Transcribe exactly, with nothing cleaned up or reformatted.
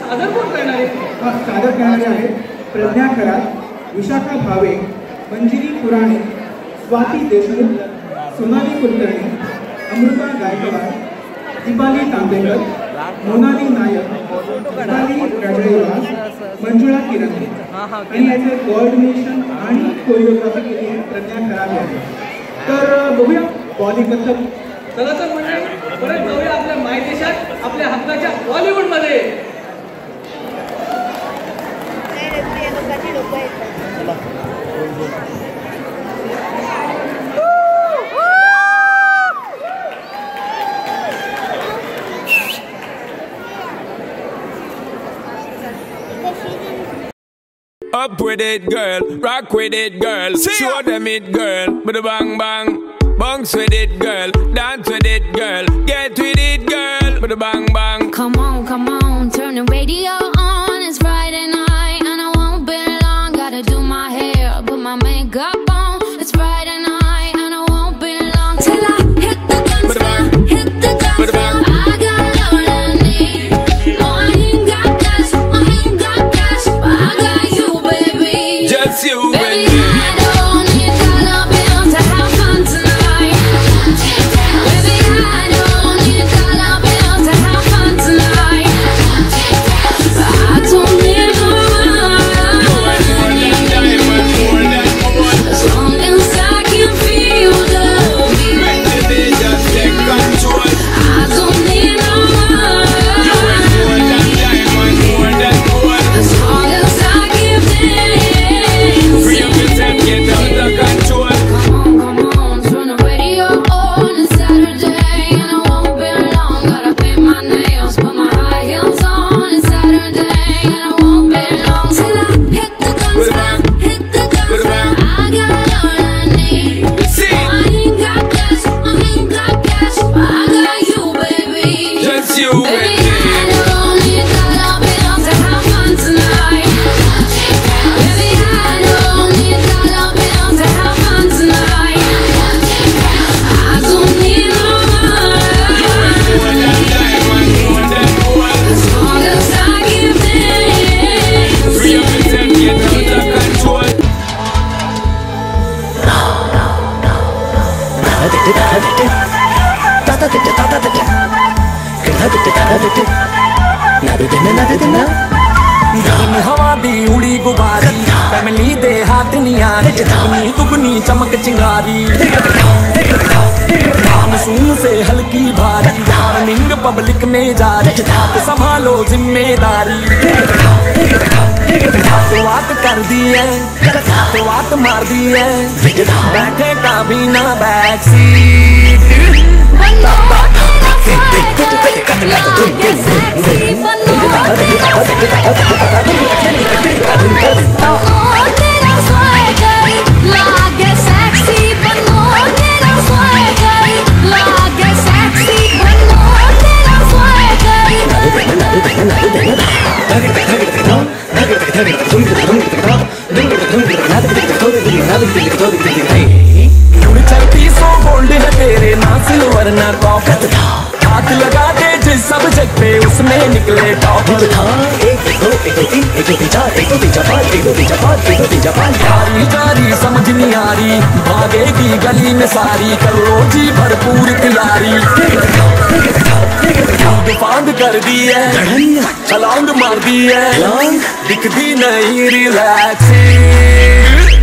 सादर कोण करणार आहे? सादर करणारे आहेत प्रज्ञा खरात, विशाखा भावे, मंजिरी पुराणे, स्वाती देशमुख, सोनाली कुलकर्णी, अमृता गायकवाड, दीपाली तांबेकर, मोनाली नायक, दीपाली राजळेवास, मंजुळा किरंदे आणि याचे कोऑर्डिनेशन आणि कोरिओग्राफी केली आहे प्रज्ञा खरात यांनी. तर बघूया बॉलिवूड कथक. चला तर मंडळी परत जाऊया आपल्या मायदेशात, आपल्या हक्काच्या बॉलिवूड मध्ये. Up with it, girl. Rock with it, girl. Show them it, girl. With a bang bang. Bounce with it, girl. Dance with it, girl. Get with it, girl. With a bang bang. Come on, come on. Turn the radio on. It's Friday night and I won't be long. Gotta do my hair, put my makeup on. It's Friday night and I won't be long till I hit the guns down, hit the guns down. I got all I need. No, I ain't got cash, I ain't got cash, but I got you, baby. Just you, baby. I don't need dollar bills to have fun tonight. Baby, I don't need dollar bills to have fun tonight. I don't need no money. As long as I can feel the beat. Just take control. I don't need no money. As long as I give in. Free up yourself, get out of control. Come on, come on, turn the radio on. It's Saturday and I won't be long. Gotta paint my nails, put my high heels on. It's Saturday and I won't be long till I hit the guns down, hit the guns down. I got all I need. See, I ain't got cash, I ain't got cash, but I got you, baby. just you, Baby, baby. I don't need dollar bills to have fun tonight. Baby, I don't need dollar bills to have fun tonight. I don't need no money. As long as I give in. Free up yourself, get out of control. हवा दी उड़ी गुबारी family दे हाथ नियारी दुगनी दुगनी चमक चिंगारी monsoon से हल्की भारी वार्निंग पब्लिक में जारी हाथ संभालो जिम्मेदारी बात कर दी है बात मार दी है बैठे का भी ना बैक सीट छत्तीस सौ गोल्ड है तेरे ना सिल्वर ना कॉपर हाथ लगा दे जिस सब्जेक्ट पे उसमें निकले टॉपर जारी जारी समझ नहीं आ रही भागेगी गली में सारी करो जी भरपूर तैयारी फांद कर दी है छलांग मार दी है दिखती नहीं रिलैक्सिंग